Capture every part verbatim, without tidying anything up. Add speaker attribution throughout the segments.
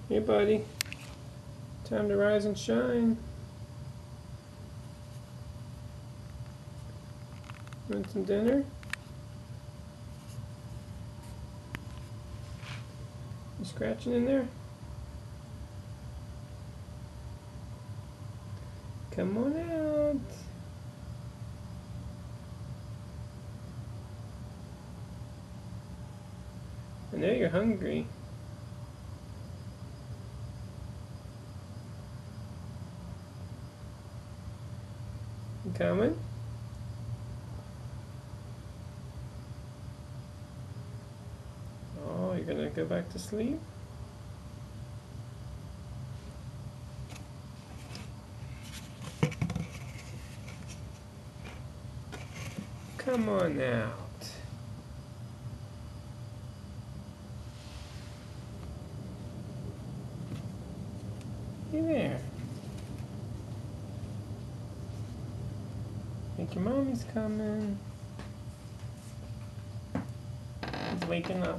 Speaker 1: Hey, buddy. Time to rise and shine. Want some dinner? You scratching in there? Come on out. I know you're hungry. You coming? Oh, you're gonna go back to sleep? Come on out. Hey there. Think your mommy's coming. He's waking up.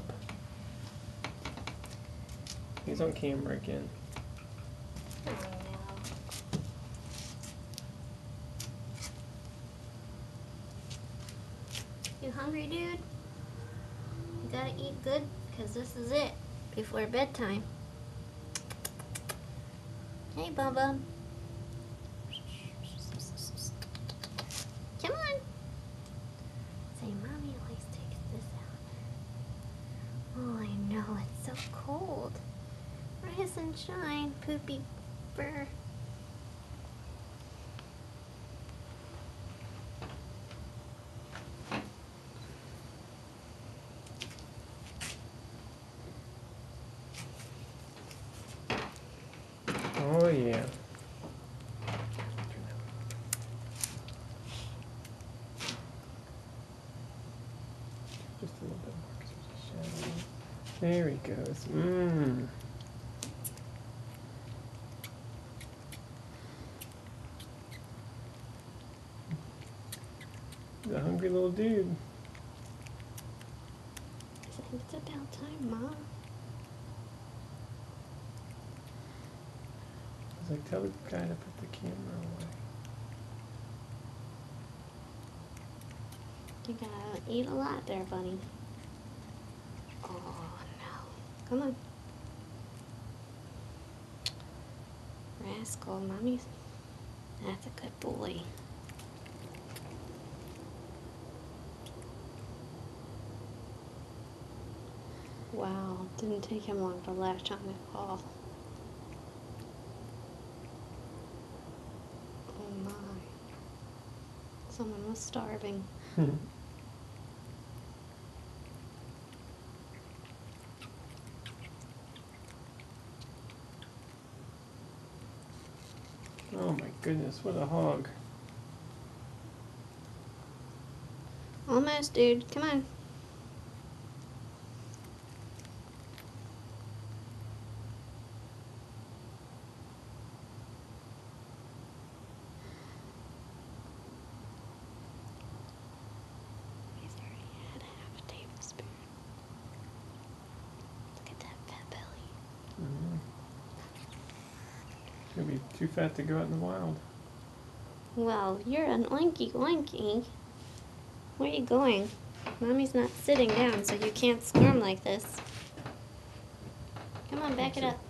Speaker 1: He's on camera again.
Speaker 2: Oh no. You hungry, dude? You gotta eat good, because this is it before bedtime. Hey, Bubba. Come on. Say, Mommy always takes this out. Oh, I know, it's so cold. Rise and shine, poopy fur.
Speaker 1: Oh yeah. Just a little bit more 'cause there's a shadow. There he goes. Mmm. The hungry little dude.
Speaker 2: I think it's about time, Mom.
Speaker 1: I was like, tell the guy to put the camera away.
Speaker 2: You gotta eat a lot there, buddy. Oh, no. Come on. Rascal, Mommy's. That's a good boy. Wow, didn't take him long to latch on at all. Oh my. Someone was starving.
Speaker 1: Oh my goodness, what a hog.
Speaker 2: Almost, dude. Come on. He's already had half a tablespoon. Look at that fat belly.
Speaker 1: Mm-hmm. He'll be too fat to go out in the wild.
Speaker 2: Well, you're an oinky oinky. Where are you going? Mommy's not sitting down, so you can't squirm like this. Come on, back it up.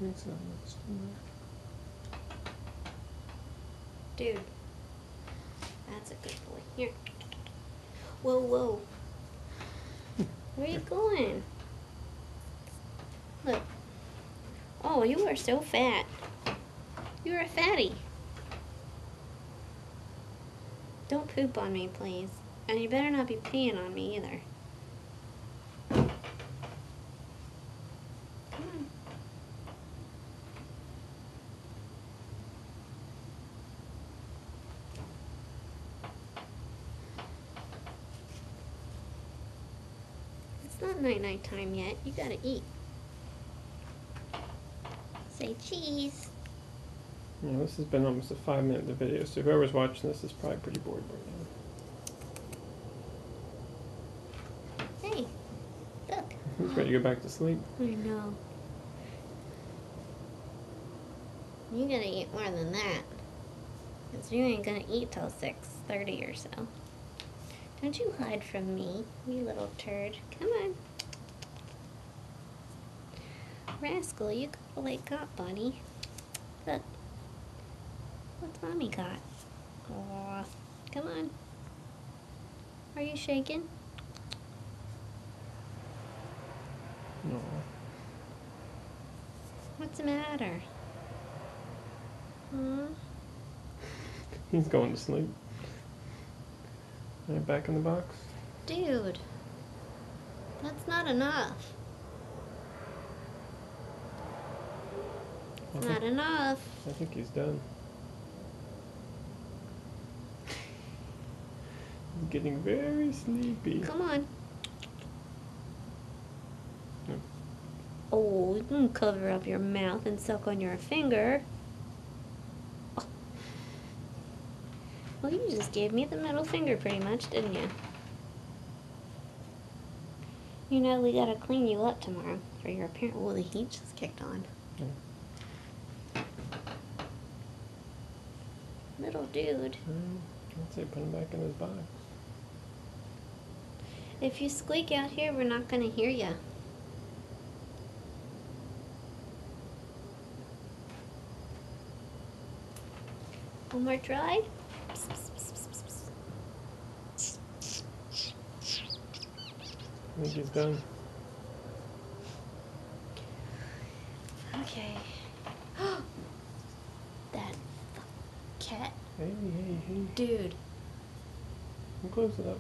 Speaker 2: Dude. That's a good boy. Here. Whoa, whoa. Where are you going? Look. Oh, you are so fat. You're a fatty. Don't poop on me, please. And you better not be peeing on me either. Come on. It's not night-night time yet. You gotta eat. Say cheese.
Speaker 1: Yeah, this has been almost a five minute video, so whoever's watching this is probably pretty bored right now.
Speaker 2: Hey, look.
Speaker 1: He's ready to go back to sleep.
Speaker 2: I know. You gotta eat more than that. Because you ain't gonna eat till six thirty or so. Don't you hide from me, you little turd. Come on. Rascal, you gotta wake up, buddy. Look. What's Mommy got? Aw, come on. Are you shaking?
Speaker 1: No.
Speaker 2: What's the matter? Hmm?
Speaker 1: He's going to sleep. Right back in the box.
Speaker 2: Dude, that's not enough.
Speaker 1: I
Speaker 2: Not
Speaker 1: think,
Speaker 2: enough.
Speaker 1: I think he's done. He's getting very sleepy.
Speaker 2: Come on.
Speaker 1: No.
Speaker 2: Oh, you can cover up your mouth and suck on your finger. Oh. Well, you just gave me the middle finger pretty much, didn't you? You know, we gotta clean you up tomorrow for your appearance. Well, the heat just kicked on.
Speaker 1: Yeah.
Speaker 2: Little dude.
Speaker 1: Um, I'd say put him back in his box.
Speaker 2: If you squeak out here, we're not gonna hear ya. One more try. Psst, psst, psst, psst, psst.
Speaker 1: I think he's done.
Speaker 2: Okay. That cat.
Speaker 1: Hey, hey, hey.
Speaker 2: Dude.
Speaker 1: We'll close it up.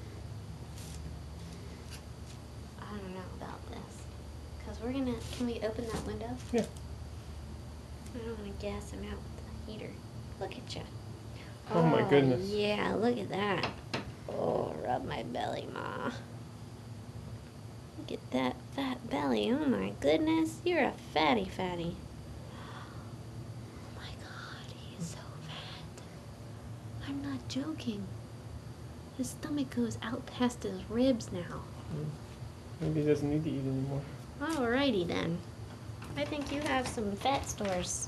Speaker 2: I don't know about this. Because we're gonna, can we open that window?
Speaker 1: Yeah.
Speaker 2: I don't want to gas him out with the heater. Look at you.
Speaker 1: Oh, my goodness.
Speaker 2: Yeah, look at that. Oh, rub my belly, Ma. Look at that fat belly. Oh my goodness. You're a fatty fatty. Oh my God, he is so fat. I'm not joking. His stomach goes out past his ribs now.
Speaker 1: Mm. Maybe he doesn't need to eat anymore.
Speaker 2: Alrighty then. I think you have some fat stores.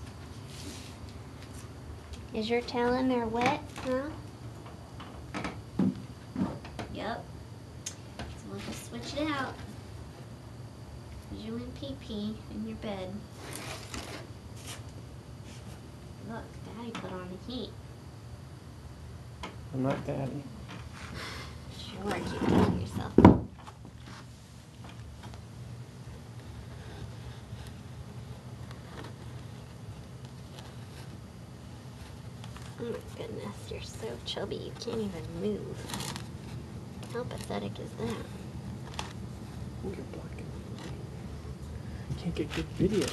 Speaker 2: Is your tail in there wet, huh? Yep. So we'll just switch it out. Cause you went pee-pee in your bed. Look, Daddy put on the heat.
Speaker 1: I'm not daddy.
Speaker 2: Sure, keep telling yourself. Oh my goodness, you're so chubby you can't even move. How pathetic is that?
Speaker 1: You're blocking. Can't get good video.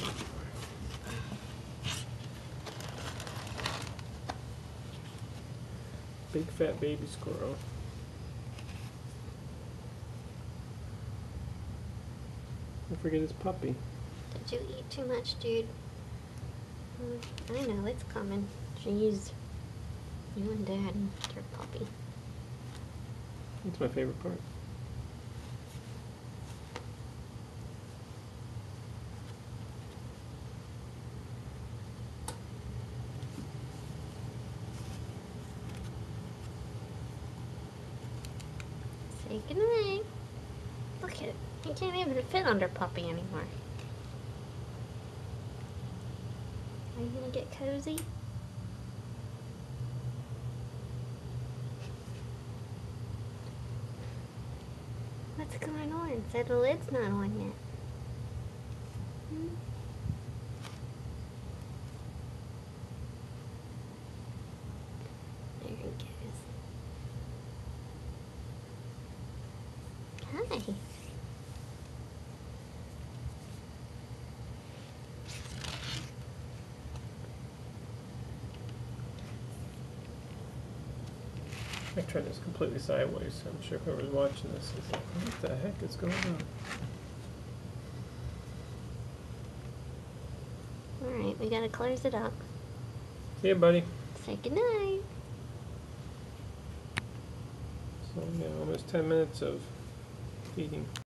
Speaker 1: Big fat baby squirrel. Don't forget his puppy.
Speaker 2: Did you eat too much, dude? Mm, I know, it's coming. Jeez. You and Daddy, your puppy.
Speaker 1: That's my favorite part.
Speaker 2: Say goodnight. Look at it. You can't even fit under Puppy anymore. Are you gonna get cozy? What's going on? So the lid's not on yet. Hmm? There he goes. Hi.
Speaker 1: I tried this completely sideways, so I'm sure whoever's watching this is like, what the heck is going on?
Speaker 2: Alright, we gotta close it up.
Speaker 1: See ya, buddy.
Speaker 2: Say goodnight.
Speaker 1: So yeah, almost ten minutes of feeding.